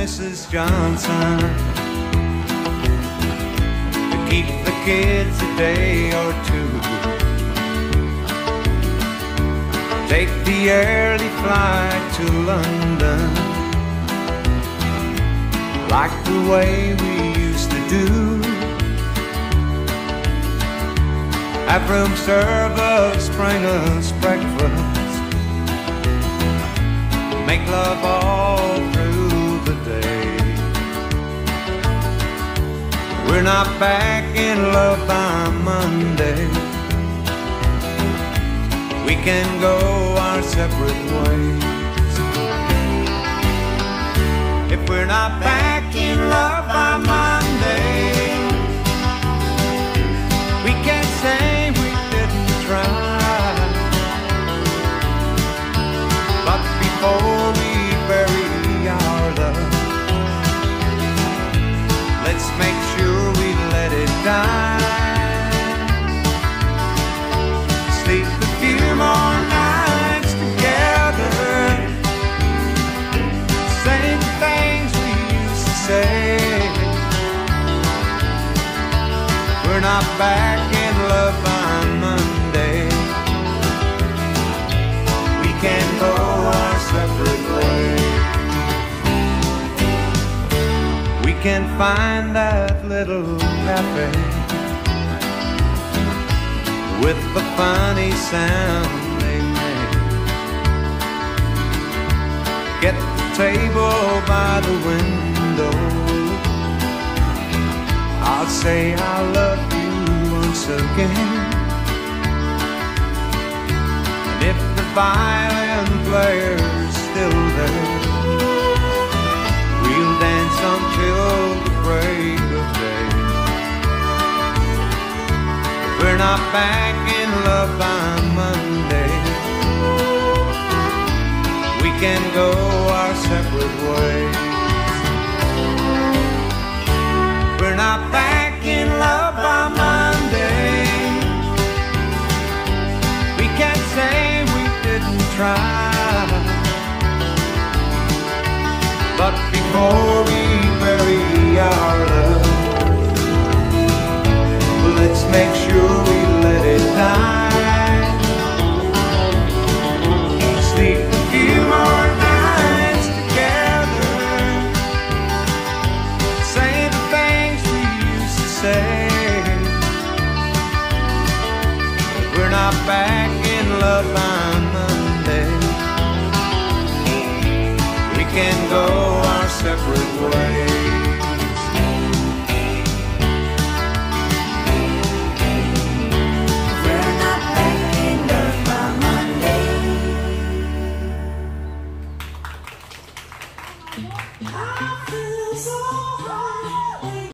Mrs. Johnson to keep the kids a day or two. Take the early flight to London, like the way we used to do. Have room service, bring us breakfast, make love all through the day. We're not back in love by Monday. We can go our separate ways. If we're not back in love by Monday, we can say we didn't try. But before we bury our love, let's make sure we let it die. Sleep a few more nights together, say the things we used to say. We're not back in love by Monday. We can go our separate ways. We can find that little cafe with the funny sound they make. Get the table by the window. I'll say I love you once again. And if the violin player's still there, we'll dance until the break of day. If we're not back in love by Monday, we can go our separate ways. We're not back in love by Monday. We can't say we didn't try. But before we bury our love, let's make sure we let it die. Sleep a few more nights together, say the things we used to say. We're not back in love by